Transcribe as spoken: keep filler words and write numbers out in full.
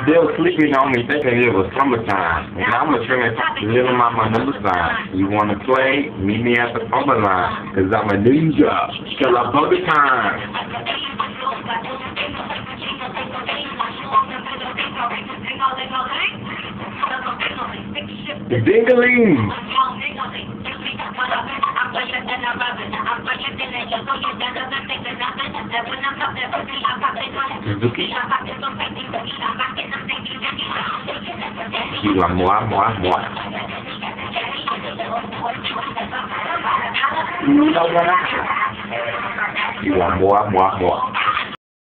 They were sleeping on me thinking it was summertime. And I'm a trying to live on my number sign. You want to play? Meet me at the phone line. Cause I'm a ninja. Till I blow the time. The dingling. You want more, more, more. You want more, more, more.